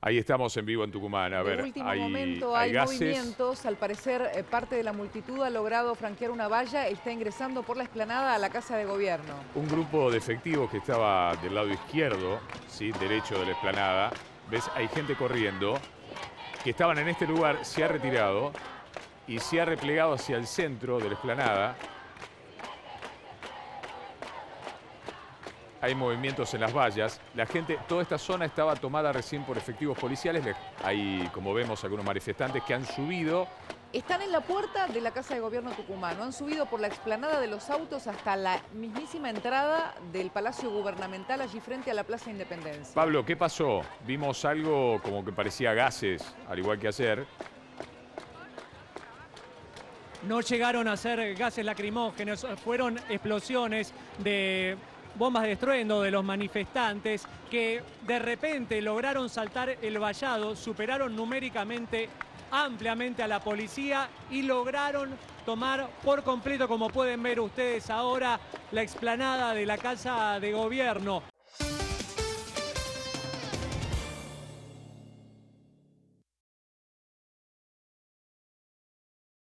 Ahí estamos en vivo en Tucumán. A De ver, último hay momento hay gases. movimientos. Al parecer, parte de la multitud ha logrado franquear una valla. Está ingresando por la explanada a la Casa de Gobierno. Un grupo de efectivos que estaba del lado izquierdo, ¿sí? Derecho de la explanada. ¿Ves? Hay gente corriendo. Que estaban en este lugar, se ha retirado y se ha replegado hacia el centro de la explanada. Hay movimientos en las vallas. La gente, toda esta zona estaba tomada recién por efectivos policiales. Hay, como vemos, algunos manifestantes que han subido. Están en la puerta de la Casa de Gobierno tucumano. Han subido por la explanada de los autos hasta la mismísima entrada del Palacio Gubernamental, allí frente a la Plaza Independencia. Pablo, ¿qué pasó? Vimos algo como que parecía gases, al igual que ayer. No llegaron a ser gases lacrimógenos, fueron explosiones de bombas de estruendo de los manifestantes que de repente lograron saltar el vallado, superaron numéricamente ampliamente a la policía y lograron tomar por completo, como pueden ver ustedes ahora, la explanada de la Casa de Gobierno.